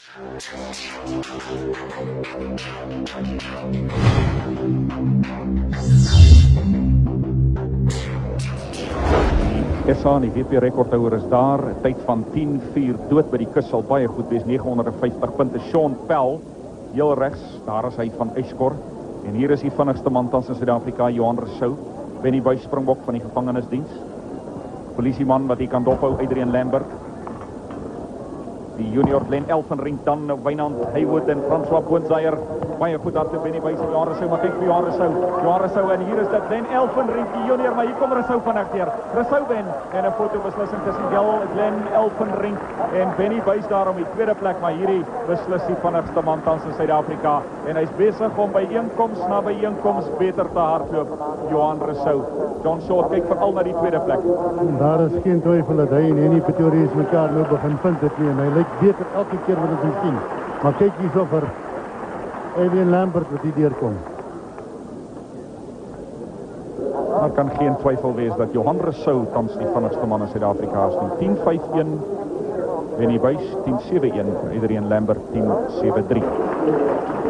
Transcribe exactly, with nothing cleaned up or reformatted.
S A, die W P rekordhouer is daar, tyd van tien vier dood by die kus sal baie goed wees, nege honderd vyftig punte. Sean Pell, heel rechts, daar is hy van Ysgor, en hier is die vinnigste man tans in Suid-Afrika, Johan Rossouw, Bennie Buys springbok van die gevangenisdiens, polisieman wat hier kan dophou, Adrian Lambert, die junior Glenn Elfenring, dan Wynand Haywood en François Boonzaier, baie goed daar te Bennie Buys en Johan Rossouw, maar kijk vir Johan Rossouw, Johan Rossouw, en hier is dit Glenn Elfenring, die junior, maar hier kom Rossouw vannacht hier, Rossouw wen, en een fotobeslissing tussen Glenn Elfenring en Bennie Buys daar om die tweede plek, maar hierdie beslis die vinnigste man tans in Suid-Afrika, en hy is bezig om by eenkomst na by eenkomst beter te hardloop, Johan Rossouw. John Short kyk vooral na die tweede plek. Daar is geen twyfel dat hy en Henny Pretorius mekaar nou begin vind het nie, en hy lyk beter elke keer wat ons sien. Maar kyk hier so vir Adrian Lambert wat hier deurkom. Daar kan geen twyfel wees dat Johan Rossouw tans die vinnigste man in Suid-Afrika is. tien vyf een, Bennie Buys tien sewe een, Adrian Lambert tien sewe drie.